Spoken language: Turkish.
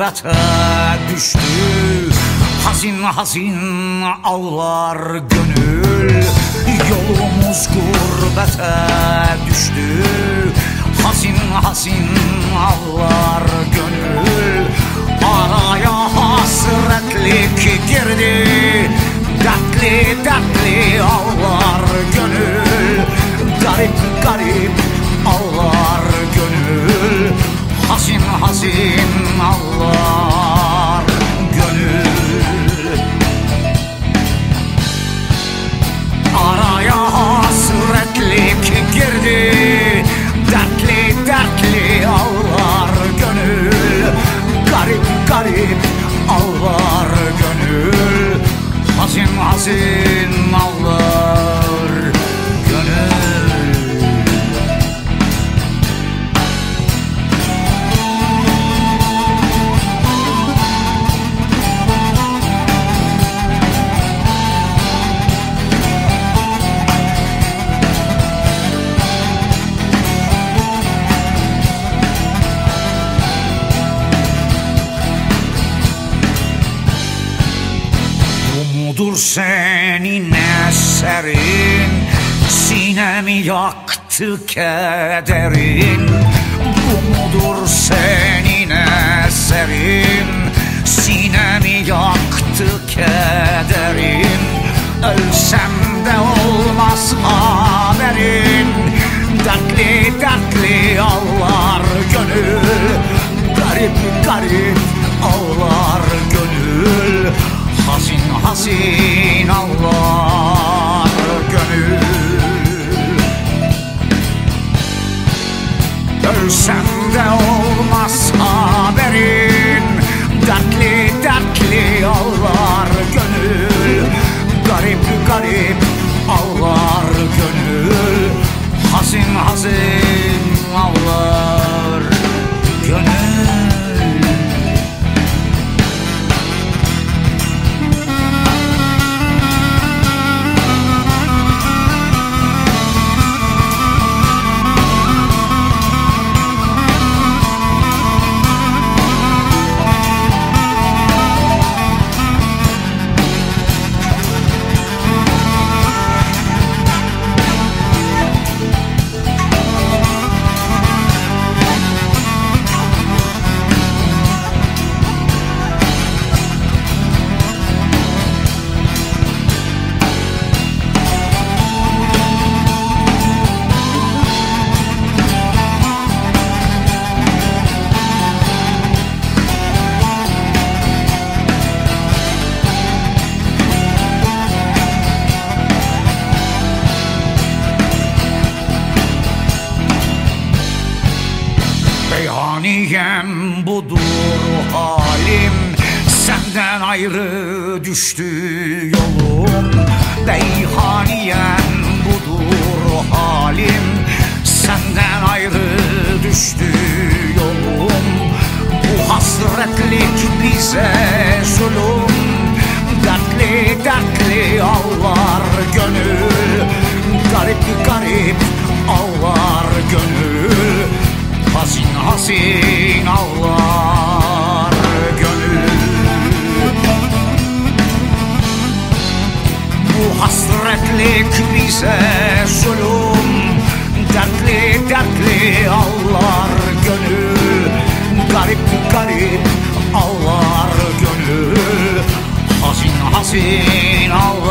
gurbete düştü. Hazin hazin ağlar gönül, yolumuz gurbete düştü. Hazin hazin ağlar gönül, araya hasretlik girdi. Dertli dertli ağlar gönül, garip garip ağlar gönül. Hazin hazin ağlar gönül. Araya hasretlik girdi. Dertli dertli ağlar gönül, garip garip ağlar gönül. Hazin hazin ağlar gönül. Budur senin eserin, sinemi yaktı kederin. Bu mudur senin eserin, sinemi yaktı kederin. Ölsem de olmaz haberin, dertli dertli ağlar gönül. Garip garip ağlar gönül. Hazin hazin ağlar gönül. Ölsem de olmaz haberin, dertli dertli ağlar gönül. Garip garip ağlar gönül. Hazin hazin ağlar gönül. Meyhaniyem budur halim, senden ayrı düştü yolum. Beyhaniyem budur halim, senden ayrı düştü yolum. Bu hasretlik bize zulüm, dertli dertli ağlar gönül. Garip garip ağlar gönül. Hazin hazin ağlar gönül. Bu hasretlik bize zulüm, dertli dertli ağlar gönül. Garip garip ağlar gönül. Hazin hazin ağlar